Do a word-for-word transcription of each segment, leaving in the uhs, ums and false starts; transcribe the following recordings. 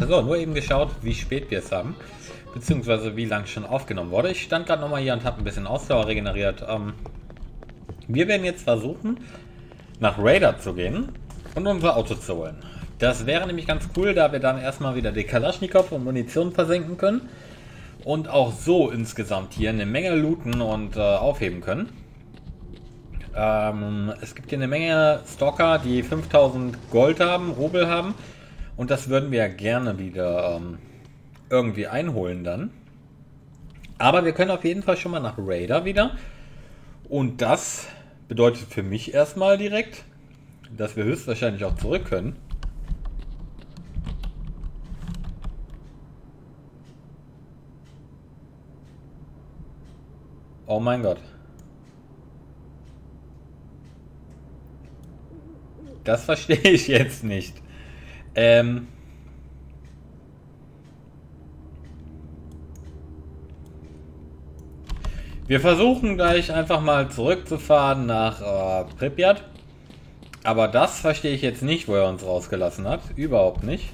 So, nur eben geschaut, wie spät wir es haben, beziehungsweise wie lang schon aufgenommen wurde. Ich stand gerade nochmal hier und habe ein bisschen Ausdauer regeneriert. Ähm, wir werden jetzt versuchen, nach Raider zu gehen und unser Auto zu holen. Das wäre nämlich ganz cool, da wir dann erstmal wieder die Kalaschnikow und Munition versenken können und auch so insgesamt hier eine Menge looten und äh, aufheben können. Ähm, es gibt hier eine Menge Stalker, die fünftausend Gold haben, Rubel haben. Und das würden wir ja gerne wieder ähm, irgendwie einholen dann. Aber wir können auf jeden Fall schon mal nach Raider wieder. Und das bedeutet für mich erstmal direkt, dass wir höchstwahrscheinlich auch zurück können. Oh mein Gott. Das verstehe ich jetzt nicht. Ähm... Wir versuchen gleich einfach mal zurückzufahren nach äh, Pripyat. Aber das verstehe ich jetzt nicht, wo er uns rausgelassen hat. Überhaupt nicht.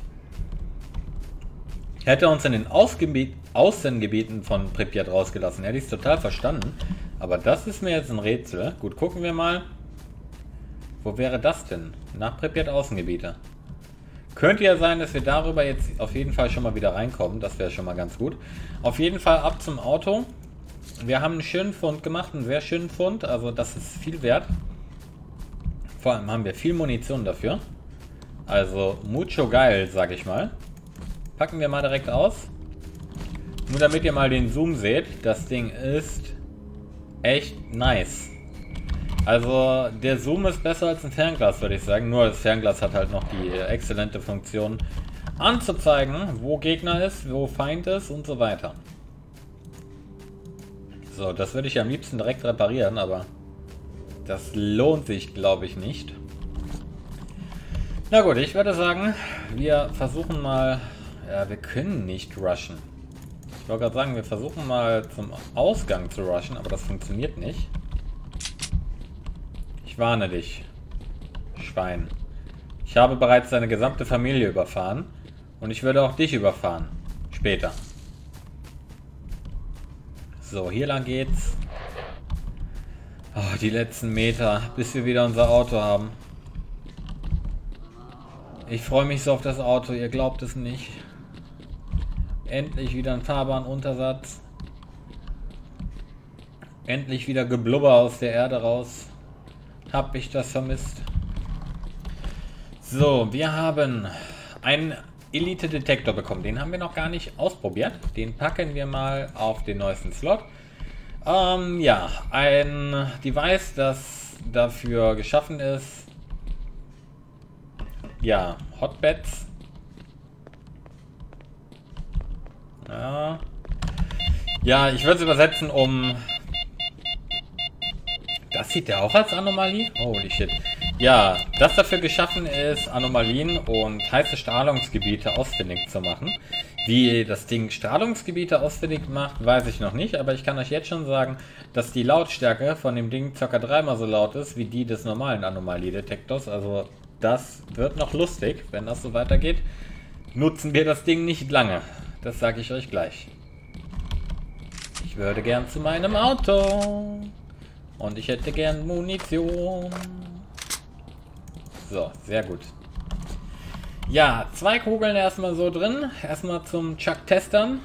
Hätte er uns in den Ausgebiet Außengebieten von Pripyat rausgelassen, hätte ich es total verstanden. Aber das ist mir jetzt ein Rätsel. Gut, gucken wir mal. Wo wäre das denn? Nach Pripyat Außengebiete. Könnte ja sein, dass wir darüber jetzt auf jeden Fall schon mal wieder reinkommen. Das wäre schon mal ganz gut. Auf jeden Fall ab zum Auto. Wir haben einen schönen Fund gemacht, einen sehr schönen Fund. Also das ist viel wert. Vor allem haben wir viel Munition dafür. Also mucho geil, sag ich mal. Packen wir mal direkt aus. Nur damit ihr mal den Zoom seht. Das Ding ist echt nice. Also der Zoom ist besser als ein Fernglas, würde ich sagen. Nur das Fernglas hat halt noch die exzellente Funktion anzuzeigen, wo Gegner ist, wo Feind ist und so weiter. So, das würde ich am liebsten direkt reparieren, aber das lohnt sich, glaube ich, nicht. Na gut, ich würde sagen, wir versuchen mal... Ja, wir können nicht rushen. Ich wollte gerade sagen, wir versuchen mal zum Ausgang zu rushen, aber das funktioniert nicht. Ich warne dich, Schwein. Ich habe bereits deine gesamte Familie überfahren und ich würde auch dich überfahren. Später. So, hier lang geht's. Oh, die letzten Meter, bis wir wieder unser Auto haben. Ich freue mich so auf das Auto, ihr glaubt es nicht. Endlich wieder ein Fahrbahnuntersatz. Endlich wieder Geblubber aus der Erde raus. Hab ich das vermisst. So, wir haben einen Elite-Detektor bekommen. Den haben wir noch gar nicht ausprobiert. Den packen wir mal auf den neuesten Slot. Ähm, ja, ein Device, das dafür geschaffen ist. Ja, Hotbeds. Ja, ja, ich würde es übersetzen um... Das sieht der auch als Anomalie? Holy shit. Ja, das dafür geschaffen ist, Anomalien und heiße Strahlungsgebiete ausfindig zu machen. Wie das Ding Strahlungsgebiete ausfindig macht, weiß ich noch nicht, aber ich kann euch jetzt schon sagen, dass die Lautstärke von dem Ding ca. dreimal so laut ist wie die des normalen Anomaliedetektors. Also das wird noch lustig, wenn das so weitergeht. Nutzen wir das Ding nicht lange. Das sage ich euch gleich. Ich würde gern zu meinem Auto. Und ich hätte gern Munition. So, sehr gut. Ja, zwei Kugeln erstmal so drin. Erstmal zum Chuck Testern.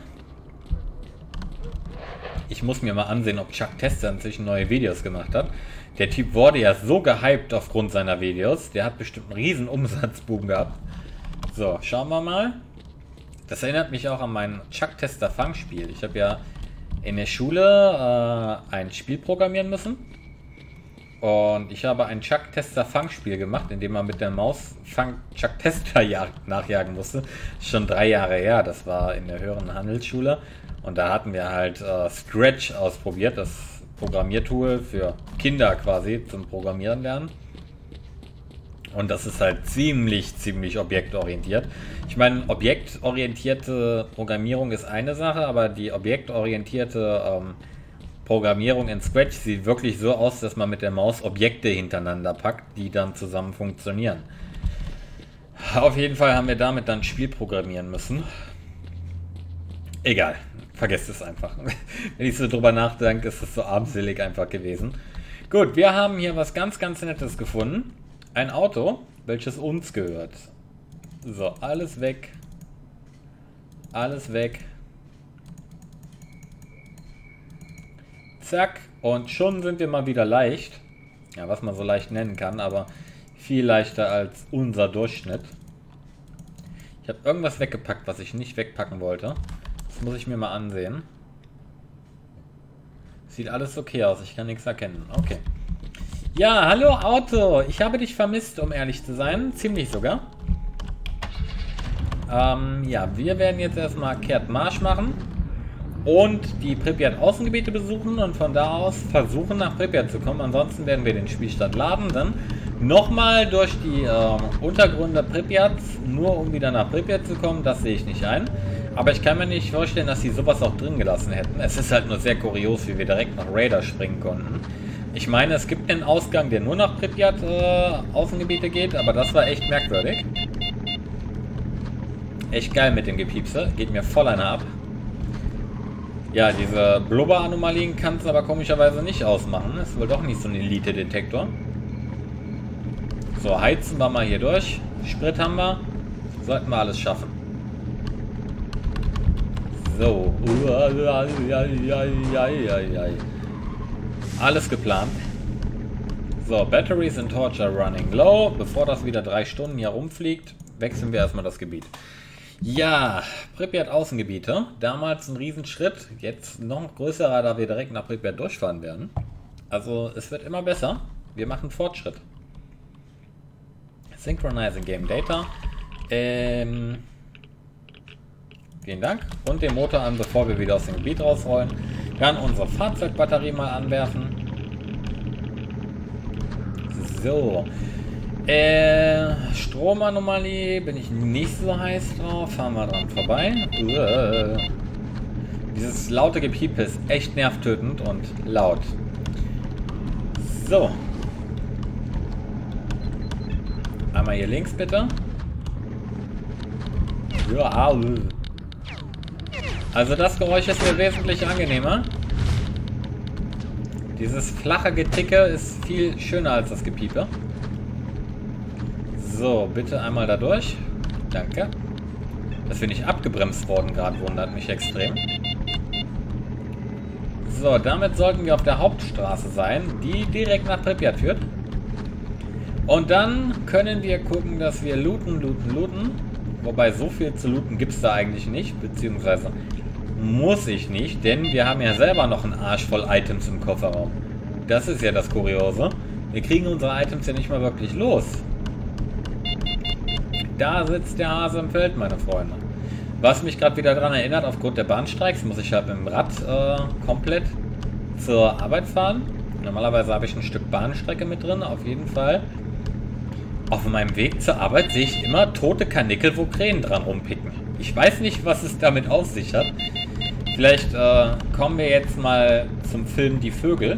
Ich muss mir mal ansehen, ob Chuck Tester inzwischen neue Videos gemacht hat. Der Typ wurde ja so gehypt aufgrund seiner Videos. Der hat bestimmt einen riesen Umsatzboom gehabt. So, schauen wir mal. Das erinnert mich auch an mein Chuck Tester Fangspiel. Ich habe ja in der Schule äh, ein Spiel programmieren müssen. Und ich habe ein Chuck Tester Fangspiel gemacht, in dem man mit der Maus Fang Chuck Tester nachjagen musste. Schon drei Jahre her, das war in der höheren Handelsschule. Und da hatten wir halt äh, Scratch ausprobiert, das Programmiertool für Kinder quasi zum Programmieren lernen. Und das ist halt ziemlich, ziemlich objektorientiert. Ich meine, objektorientierte Programmierung ist eine Sache, aber die objektorientierte ähm, Programmierung in Scratch sieht wirklich so aus, dass man mit der Maus Objekte hintereinander packt, die dann zusammen funktionieren. Auf jeden Fall haben wir damit dann ein Spiel programmieren müssen. Egal, vergesst es einfach. Wenn ich so drüber nachdenke, ist es so armselig einfach gewesen. Gut, wir haben hier was ganz, ganz Nettes gefunden. Ein Auto, welches uns gehört. So, alles weg. Alles weg. Zack. Und schon sind wir mal wieder leicht. Ja, was man so leicht nennen kann, aber viel leichter als unser Durchschnitt. Ich habe irgendwas weggepackt, was ich nicht wegpacken wollte. Das muss ich mir mal ansehen. Sieht alles okay aus, ich kann nichts erkennen. Okay. Ja, hallo Auto. Ich habe dich vermisst, um ehrlich zu sein. Ziemlich sogar. Ähm, ja, wir werden jetzt erstmal kehrt Marsch machen. Und die Pripyat Außengebiete besuchen und von da aus versuchen nach Pripyat zu kommen. Ansonsten werden wir den Spielstand laden, dann nochmal durch die äh, Untergründe Pripyats, nur um wieder nach Pripyat zu kommen. Das sehe ich nicht ein. Aber ich kann mir nicht vorstellen, dass sie sowas auch drin gelassen hätten. Es ist halt nur sehr kurios, wie wir direkt nach Raider springen konnten. Ich meine, es gibt einen Ausgang, der nur nach Pripyat äh, Außengebiete geht, aber das war echt merkwürdig. Echt geil mit dem Gepiepse, geht mir voll einer ab. Ja, diese Blubber-Anomalien kann es aber komischerweise nicht ausmachen. Ist wohl doch nicht so ein Elite-Detektor. So, heizen wir mal hier durch. Sprit haben wir. Sollten wir alles schaffen. So. Alles geplant. So, Batteries and Torch are running low. Bevor das wieder drei Stunden hier rumfliegt, wechseln wir erstmal das Gebiet. Ja, Pripyat Außengebiete. Damals ein Riesenschritt. Jetzt noch größerer, da wir direkt nach Pripyat durchfahren werden. Also, es wird immer besser. Wir machen Fortschritt. Synchronizing Game Data. Ähm, vielen Dank. Und den Motor an, bevor wir wieder aus dem Gebiet rausrollen. Dann unsere Fahrzeugbatterie mal anwerfen. So. Äh, Stromanomalie bin ich nicht so heiß drauf. Fahren wir dran vorbei. Uah. Dieses laute Gepiepe ist echt nervtötend und laut. So. Einmal hier links bitte. Ja. Also das Geräusch ist mir wesentlich angenehmer. Dieses flache Geticke ist viel schöner als das Gepiepe. So, bitte einmal da durch. Danke. Dass wir nicht abgebremst worden gerade, wundert mich extrem. So, damit sollten wir auf der Hauptstraße sein, die direkt nach Pripyat führt. Und dann können wir gucken, dass wir looten, looten, looten. Wobei, so viel zu looten gibt es da eigentlich nicht. Beziehungsweise muss ich nicht, denn wir haben ja selber noch einen Arsch voll Items im Kofferraum. Das ist ja das Kuriose. Wir kriegen unsere Items ja nicht mal wirklich los. Da sitzt der Hase im Feld, meine Freunde. Was mich gerade wieder daran erinnert, aufgrund der Bahnstreiks muss ich halt mit dem Rad äh, komplett zur Arbeit fahren. Normalerweise habe ich ein Stück Bahnstrecke mit drin, auf jeden Fall. Auf meinem Weg zur Arbeit sehe ich immer tote Karnickel, wo Krähen dran rumpicken. Ich weiß nicht, was es damit auf sich hat. Vielleicht äh, kommen wir jetzt mal zum Film Die Vögel.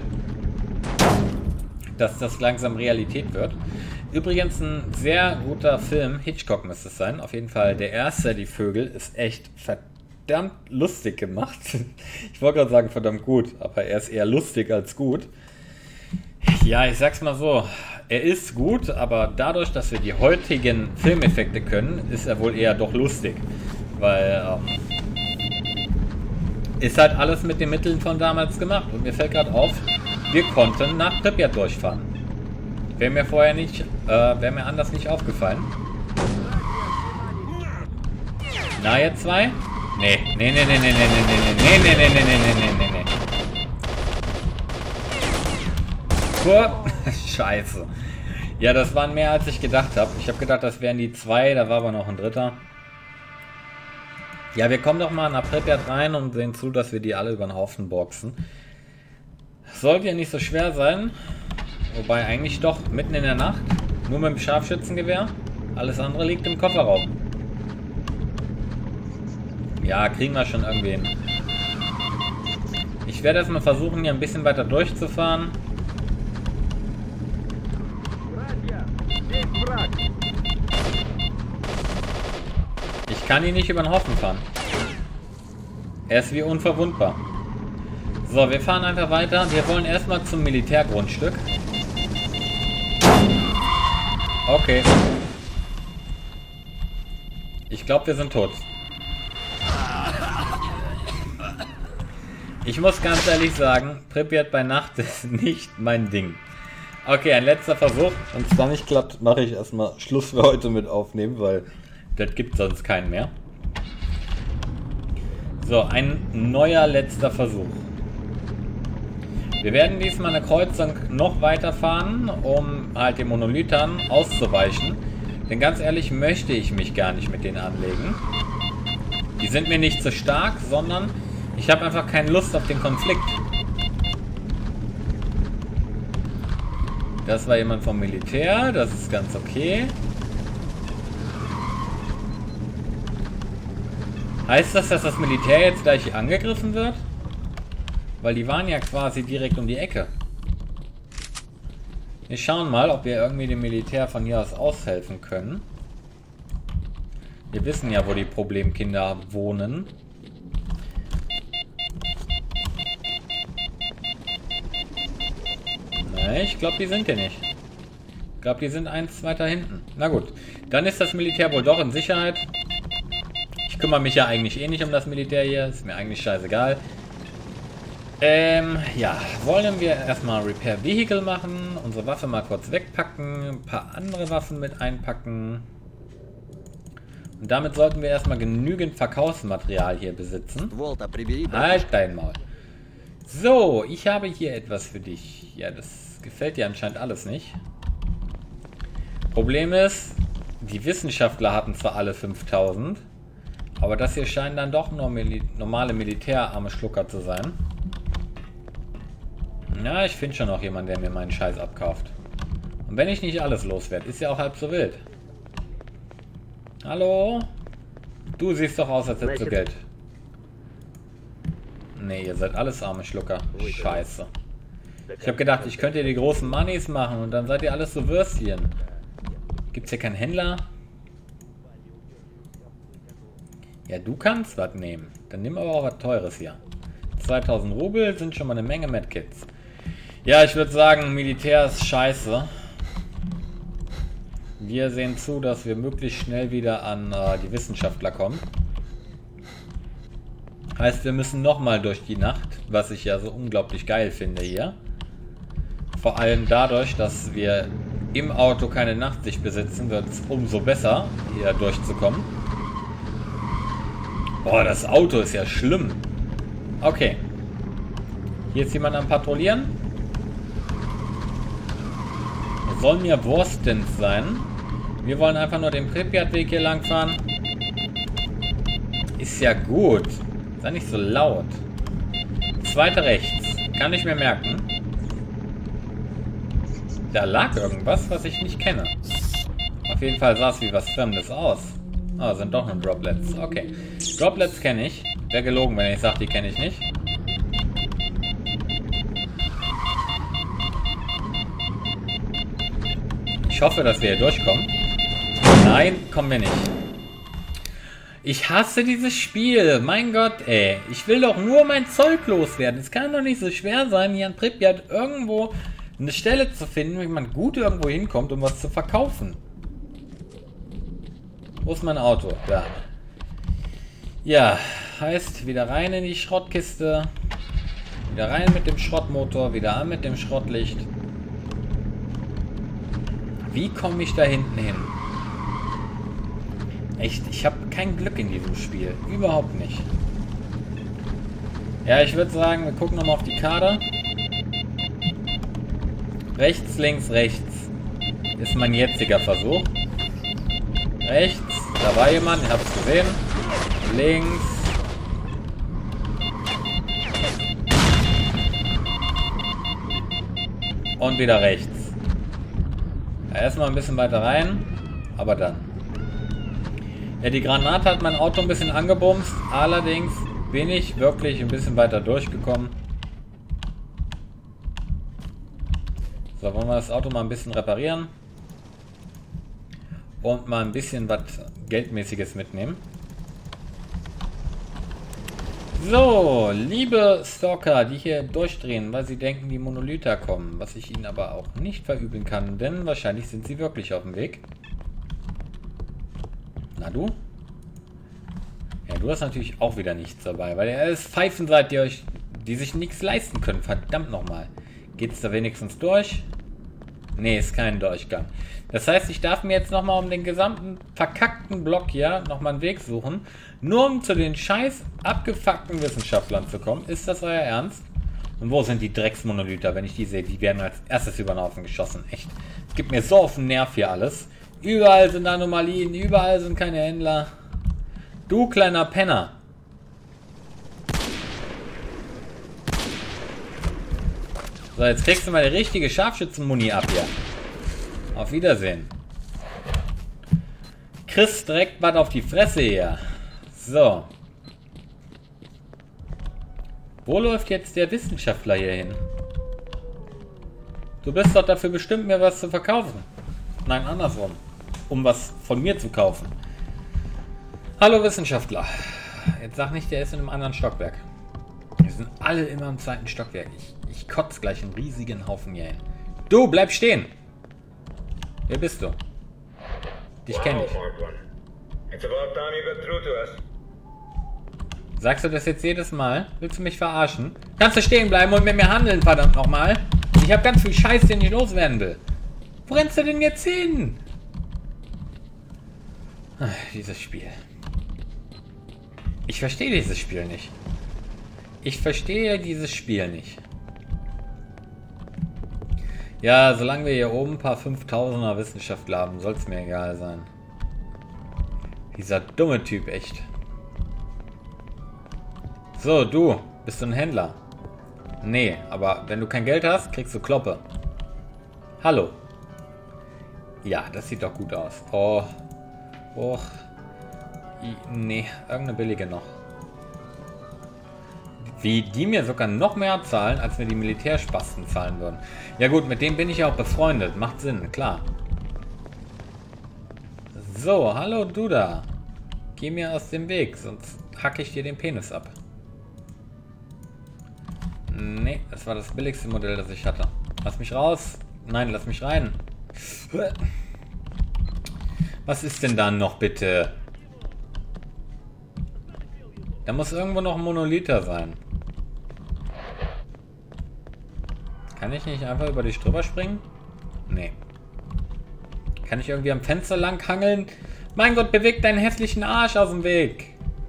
Dass das langsam Realität wird. Übrigens ein sehr guter Film, Hitchcock müsste es sein. Auf jeden Fall der erste, Die Vögel, ist echt verdammt lustig gemacht. Ich wollte gerade sagen verdammt gut, aber er ist eher lustig als gut. Ja, ich sag's mal so, er ist gut, aber dadurch, dass wir die heutigen Filmeffekte können, ist er wohl eher doch lustig. Weil, ähm, ist halt alles mit den Mitteln von damals gemacht. Und mir fällt gerade auf, wir konnten nach Pripyat durchfahren. Wäre mir vorher nicht, äh, wäre mir anders nicht aufgefallen. Na, ihr zwei? Nee, nee, nee, nee, nee, nee, nee, nee, nee, nee, nee, nee, nee, nee, nee, nee. Scheiße. Ja, das waren mehr, als ich gedacht habe. Ich habe gedacht, das wären die zwei, da war aber noch ein dritter. Ja, wir kommen doch mal nach Pripyat rein und sehen zu, dass wir die alle über den Haufen boxen. Sollte ja nicht so schwer sein. Wobei eigentlich doch, mitten in der Nacht. Nur mit dem Scharfschützengewehr. Alles andere liegt im Kofferraum. Ja, kriegen wir schon irgendwie hin. Ich werde erstmal versuchen, hier ein bisschen weiter durchzufahren. Ich kann ihn nicht über den Haufen fahren. Er ist wie unverwundbar. So, wir fahren einfach weiter. Wir wollen erstmal zum Militärgrundstück. Okay. Ich glaube, wir sind tot. Ich muss ganz ehrlich sagen, Pripyat bei Nacht ist nicht mein Ding. Okay, ein letzter Versuch. Wenn es dann nicht klappt, mache ich erstmal Schluss für heute mit aufnehmen, weil das gibt sonst keinen mehr. So, ein neuer letzter Versuch. Wir werden diesmal eine Kreuzung noch weiter fahren, um halt den Monolithern auszuweichen. Denn ganz ehrlich möchte ich mich gar nicht mit denen anlegen. Die sind mir nicht so stark, sondern ich habe einfach keine Lust auf den Konflikt. Das war jemand vom Militär, das ist ganz okay. Heißt das, dass das Militär jetzt gleich angegriffen wird? Weil die waren ja quasi direkt um die Ecke. Wir schauen mal, ob wir irgendwie dem Militär von hier aus aushelfen können. Wir wissen ja, wo die Problemkinder wohnen. Ne, ich glaube, die sind hier nicht. Ich glaube, die sind eins weiter hinten. Na gut, dann ist das Militär wohl doch in Sicherheit. Ich kümmere mich ja eigentlich eh nicht um das Militär hier. Ist mir eigentlich scheißegal. Ähm, ja. Wollen wir erstmal Repair Vehicle machen. Unsere Waffe mal kurz wegpacken. Ein paar andere Waffen mit einpacken. Und damit sollten wir erstmal genügend Verkaufsmaterial hier besitzen. Halt dein Maul. So, ich habe hier etwas für dich. Ja, das gefällt dir anscheinend alles nicht. Problem ist, die Wissenschaftler hatten zwar alle fünftausend. Aber das hier scheinen dann doch nur Mil- normale militärarme Schlucker zu sein. Ja, ich finde schon noch jemanden, der mir meinen Scheiß abkauft. Und wenn ich nicht alles loswerde, ist ja auch halb so wild. Hallo? Du siehst doch aus, als hättest du Geld. Ne, ihr seid alles arme Schlucker. Scheiße. Ich habe gedacht, ich könnte die großen Moneys machen und dann seid ihr alles so Würstchen. Gibt's hier keinen Händler? Ja, du kannst was nehmen. Dann nimm aber auch was Teures hier. zweitausend Rubel sind schon mal eine Menge Medkits. Ja, ich würde sagen, Militär ist scheiße. Wir sehen zu, dass wir möglichst schnell wieder an äh, die Wissenschaftler kommen. Heißt, wir müssen nochmal durch die Nacht, was ich ja so unglaublich geil finde hier. Vor allem dadurch, dass wir im Auto keine Nachtsicht besitzen, wird es umso besser, hier durchzukommen. Boah, das Auto ist ja schlimm. Okay. Hier ist jemand am Patrouillieren. Soll mir wurstens sein. Wir wollen einfach nur den Pripyat-Weg hier lang fahren. Ist ja gut. Sei nicht so laut. Zweite rechts. Kann ich mir merken. Da lag irgendwas, was ich nicht kenne. Auf jeden Fall sah es wie was Fremdes aus. Ah, oh, sind doch nur Droplets. Okay. Droplets kenne ich. Wäre gelogen, wenn ich sage, die kenne ich nicht. Ich hoffe, dass wir hier durchkommen. Nein, kommen wir nicht. Ich hasse dieses Spiel. Mein Gott, ey. Ich will doch nur mein Zeug loswerden. Es kann doch nicht so schwer sein, hier an Pripyat irgendwo eine Stelle zu finden, wo man gut irgendwo hinkommt, um was zu verkaufen. Wo ist mein Auto? Da. Ja, heißt wieder rein in die Schrottkiste. Wieder rein mit dem Schrottmotor, wieder an mit dem Schrottlicht. Wie komme ich da hinten hin? Echt, ich habe kein Glück in diesem Spiel. Überhaupt nicht. Ja, ich würde sagen, wir gucken nochmal auf die Karte. Rechts, links, rechts. Ist mein jetziger Versuch. Rechts, da war jemand, ihr habt es gesehen. Links. Und wieder rechts. Ja, erstmal ein bisschen weiter rein, aber dann. Ja, die Granate hat mein Auto ein bisschen angebumst, allerdings bin ich wirklich ein bisschen weiter durchgekommen. So, wollen wir das Auto mal ein bisschen reparieren. Und mal ein bisschen was Geldmäßiges mitnehmen. So, liebe Stalker, die hier durchdrehen, weil sie denken, die Monolither kommen. Was ich ihnen aber auch nicht verübeln kann, denn wahrscheinlich sind sie wirklich auf dem Weg. Na du? Ja, du hast natürlich auch wieder nichts dabei, weil ihr alles Pfeifen seid, die euch, die sich nichts leisten können. Verdammt nochmal. Geht's da wenigstens durch? Nee, ist kein Durchgang. Das heißt, ich darf mir jetzt nochmal um den gesamten verkackten Block hier nochmal einen Weg suchen, nur um zu den scheiß abgefuckten Wissenschaftlern zu kommen. Ist das euer Ernst? Und wo sind die Drecksmonolither? Wenn ich die sehe, die werden als erstes über den Haufen geschossen. Echt. Es gibt mir so auf den Nerv hier alles. Überall sind Anomalien, überall sind keine Händler. Du kleiner Penner. So, jetzt kriegst du mal die richtige Scharfschützenmuni ab hier. Auf Wiedersehen. Chris direkt was auf die Fresse hier. So. Wo läuft jetzt der Wissenschaftler hier hin? Du bist doch dafür bestimmt, mir was zu verkaufen. Nein, andersrum. Um was von mir zu kaufen. Hallo Wissenschaftler. Jetzt sag nicht, der ist in einem anderen Stockwerk. Wir sind alle immer im zweiten Stockwerk. Ich, ich kotze gleich einen riesigen Haufen hier hin. Du, bleib stehen! Wer bist du? Dich kenne ich. Sagst du das jetzt jedes Mal? Willst du mich verarschen? Kannst du stehen bleiben und mit mir handeln, verdammt nochmal? Ich habe ganz viel Scheiß, den ich loswerden will. Wo rennst du denn jetzt hin? Ach, dieses Spiel. Ich verstehe dieses Spiel nicht. Ich verstehe dieses Spiel nicht. Ja, solange wir hier oben ein paar fünftausender Wissenschaftler haben, soll es mir egal sein. Dieser dumme Typ, echt. So, du, bist du ein Händler? Nee, aber wenn du kein Geld hast, kriegst du Kloppe. Hallo. Ja, das sieht doch gut aus. Oh. Oh. I, nee, irgendeine billige noch. Wie die mir sogar noch mehr zahlen, als mir die Militärspasten zahlen würden. Ja gut, mit dem bin ich ja auch befreundet. Macht Sinn, klar. So, hallo du da. Geh mir aus dem Weg, sonst hacke ich dir den Penis ab. Nee, das war das billigste Modell, das ich hatte. Lass mich raus. Nein, lass mich rein. Was ist denn da noch, bitte? Da muss irgendwo noch ein Monolither sein. Kann ich nicht einfach über dich drüber springen? Nee. Kann ich irgendwie am Fenster lang hangeln? Mein Gott, beweg deinen hässlichen Arsch aus dem Weg.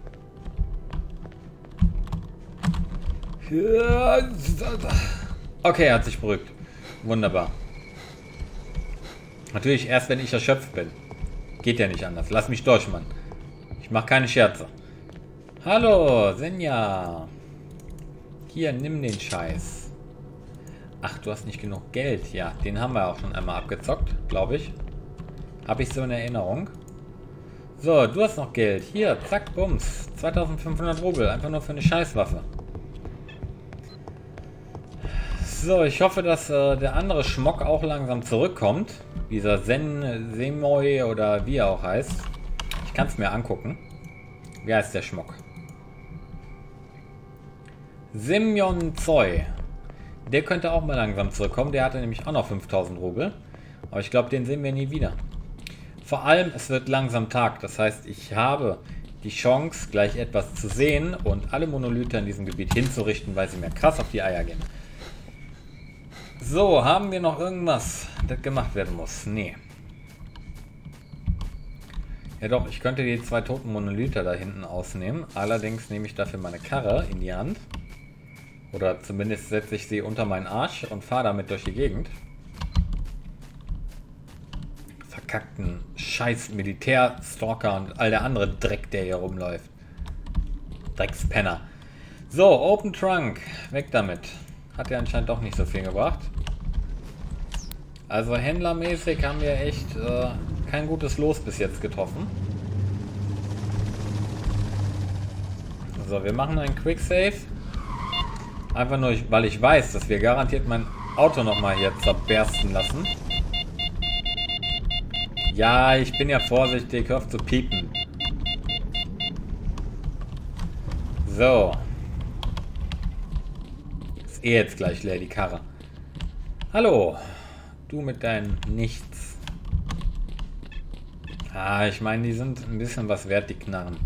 Okay, er hat sich beruhigt. Wunderbar. Natürlich erst, wenn ich erschöpft bin. Geht ja nicht anders. Lass mich durch, Mann. Ich mache keine Scherze. Hallo, Senja. Hier, nimm den Scheiß. Ach, du hast nicht genug Geld. Ja, den haben wir auch schon einmal abgezockt, glaube ich. Habe ich so in Erinnerung. So, du hast noch Geld. Hier, zack, bums. zweitausendfünfhundert Rubel. Einfach nur für eine Scheißwaffe. So, ich hoffe, dass äh, der andere Schmock auch langsam zurückkommt. Dieser Zen Semoy oder wie er auch heißt. Ich kann es mir angucken. Wie heißt der Schmock? Semyon Zoy. Der könnte auch mal langsam zurückkommen. Der hatte nämlich auch noch fünftausend Rubel. Aber ich glaube, den sehen wir nie wieder. Vor allem, es wird langsam Tag. Das heißt, ich habe die Chance, gleich etwas zu sehen und alle Monolither in diesem Gebiet hinzurichten, weil sie mir krass auf die Eier gehen. So, haben wir noch irgendwas, das gemacht werden muss? Nee. Ja doch, ich könnte die zwei toten Monolither da hinten ausnehmen. Allerdings nehme ich dafür meine Karre in die Hand. Oder zumindest setze ich sie unter meinen Arsch und fahre damit durch die Gegend. Verkackten scheiß Militärstalker und all der andere Dreck, der hier rumläuft. Dreckspenner. So, Open Trunk. Weg damit. Hat ja anscheinend doch nicht so viel gebracht. Also händlermäßig haben wir echt äh, kein gutes Los bis jetzt getroffen. So, wir machen einen Quick Save. Einfach nur, weil ich weiß, dass wir garantiert mein Auto nochmal hier zerbersten lassen. Ja, ich bin ja vorsichtig, hör auf zu piepen. So. eh jetzt gleich leer, die Karre. Hallo. Du mit deinem Nichts. Ah, ich meine, die sind ein bisschen was wert, die Knarren.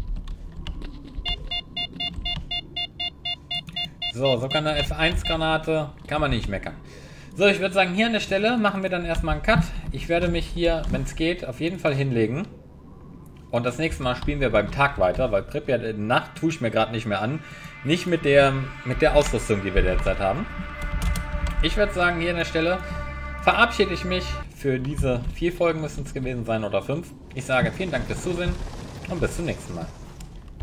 So, so kann eine F eins Granate, kann man nicht meckern. So, ich würde sagen, hier an der Stelle machen wir dann erstmal einen Cut. Ich werde mich hier, wenn es geht, auf jeden Fall hinlegen. Und das nächste Mal spielen wir beim Tag weiter, weil Pripyat in der Nacht tue ich mir gerade nicht mehr an. Nicht mit der, mit der Ausrüstung, die wir derzeit haben. Ich würde sagen, hier an der Stelle verabschiede ich mich für diese vier Folgen, müssen es gewesen sein, oder fünf. Ich sage vielen Dank fürs Zusehen und bis zum nächsten Mal.